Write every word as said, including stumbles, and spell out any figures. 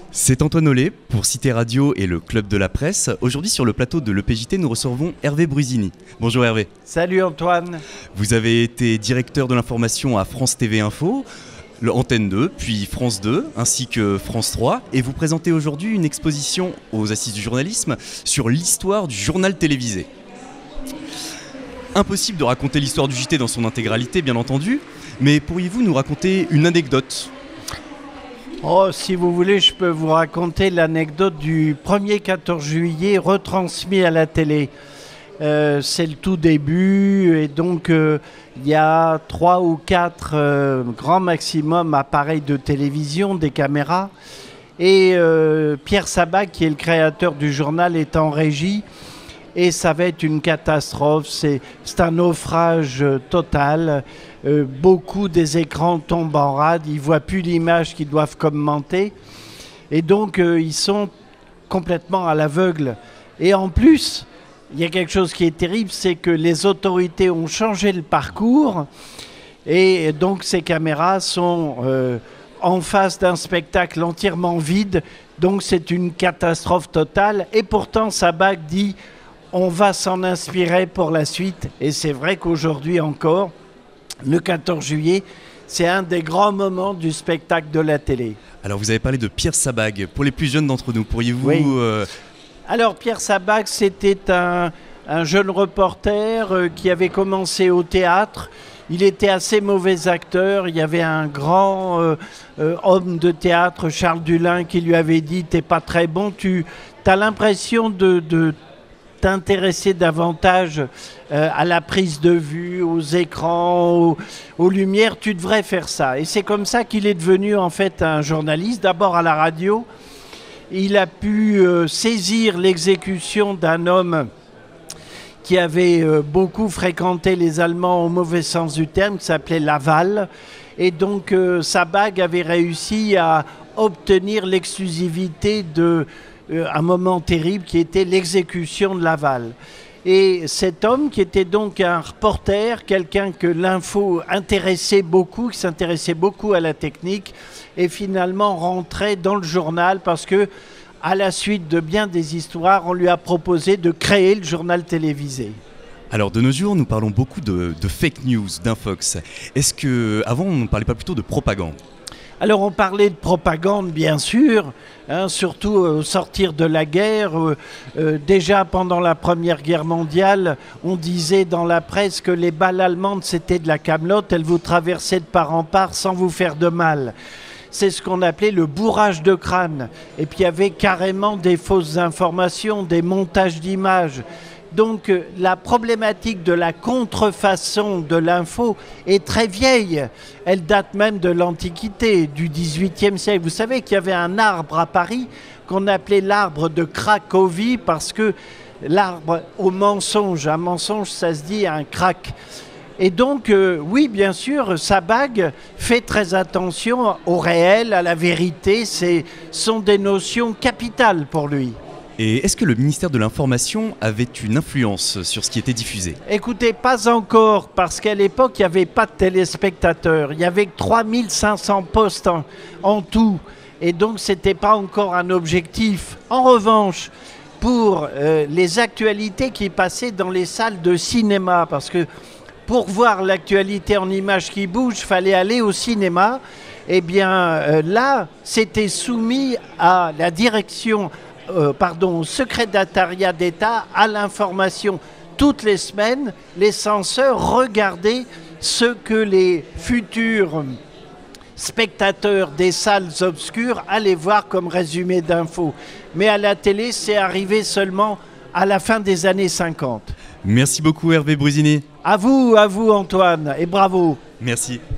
C'est Antoine Ollet pour Cité Radio et le Club de la Presse. Aujourd'hui sur le plateau de l'E P J T, nous recevons Hervé Brusini. Bonjour Hervé. Salut Antoine. Vous avez été directeur de l'information à France T V Info, le Antenne deux, puis France deux, ainsi que France trois. Et vous présentez aujourd'hui une exposition aux Assises du journalisme sur l'histoire du journal télévisé. Impossible de raconter l'histoire du J T dans son intégralité, bien entendu, mais pourriez-vous nous raconter une anecdote ? Oh, si vous voulez, je peux vous raconter l'anecdote du premier quatorze juillet retransmis à la télé. Euh, c'est le tout début et donc euh, il y a trois ou quatre euh, grands maximum appareils de télévision, des caméras. Et euh, Pierre Sabac, qui est le créateur du journal, est en régie. Et ça va être une catastrophe, c'est, c'est un naufrage total. Euh, beaucoup des écrans tombent en rade, ils ne voient plus l'image qu'ils doivent commenter. Et donc, euh, ils sont complètement à l'aveugle. Et en plus, il y a quelque chose qui est terrible, c'est que les autorités ont changé le parcours. Et donc, ces caméras sont euh, en face d'un spectacle entièrement vide. Donc, c'est une catastrophe totale. Et pourtant, Sabac dit... on va s'en inspirer pour la suite. Et c'est vrai qu'aujourd'hui encore, le quatorze juillet, c'est un des grands moments du spectacle de la télé. Alors vous avez parlé de Pierre Sabac. Pour les plus jeunes d'entre nous, pourriez-vous... Oui. Euh... Alors Pierre Sabac, c'était un, un jeune reporter euh, qui avait commencé au théâtre. Il était assez mauvais acteur. Il y avait un grand euh, euh, homme de théâtre, Charles Dulin, qui lui avait dit « t'es pas très bon, tu as l'impression de... de t'intéresser davantage euh, à la prise de vue, aux écrans, aux, aux lumières, tu devrais faire ça. » Et c'est comme ça qu'il est devenu en fait un journaliste, d'abord à la radio. Il a pu euh, saisir l'exécution d'un homme qui avait euh, beaucoup fréquenté les Allemands au mauvais sens du terme, qui s'appelait Laval. Et donc euh, Sabac avait réussi à obtenir l'exclusivité de Euh, un moment terrible qui était l'exécution de Laval. Et cet homme qui était donc un reporter, quelqu'un que l'info intéressait beaucoup, qui s'intéressait beaucoup à la technique, est finalement rentré dans le journal parce que, à la suite de bien des histoires, on lui a proposé de créer le journal télévisé. Alors de nos jours, nous parlons beaucoup de, de fake news, d'infox. Est-ce que, avant, on ne parlait pas plutôt de propagande ? Alors on parlait de propagande bien sûr, hein, surtout au sortir de la guerre. Euh, euh, déjà pendant la Première Guerre mondiale, on disait dans la presse que les balles allemandes c'était de la camelote, elles vous traversaient de part en part sans vous faire de mal. C'est ce qu'on appelait le bourrage de crâne. Et puis il y avait carrément des fausses informations, des montages d'images. Donc la problématique de la contrefaçon de l'info est très vieille. Elle date même de l'Antiquité, du dix-huitième siècle. Vous savez qu'il y avait un arbre à Paris qu'on appelait l'arbre de Cracovie parce que l'arbre au mensonge, un mensonge ça se dit un crack. Et donc euh, oui bien sûr, Sabac fait très attention au réel, à la vérité. Ce sont des notions capitales pour lui. Et est-ce que le ministère de l'Information avait une influence sur ce qui était diffusé ? Écoutez, pas encore, parce qu'à l'époque, il n'y avait pas de téléspectateurs. Il y avait trois mille cinq cents postes en, en tout. Et donc, ce n'était pas encore un objectif. En revanche, pour euh, les actualités qui passaient dans les salles de cinéma, parce que pour voir l'actualité en images qui bougent, il fallait aller au cinéma. Eh bien, euh, là, c'était soumis à la direction... Euh, pardon, au secrétariat d'État, à l'information. Toutes les semaines, les censeurs regardaient ce que les futurs spectateurs des salles obscures allaient voir comme résumé d'infos. Mais à la télé, c'est arrivé seulement à la fin des années cinquante. Merci beaucoup Hervé Brusini. À vous, à vous Antoine, et bravo. Merci.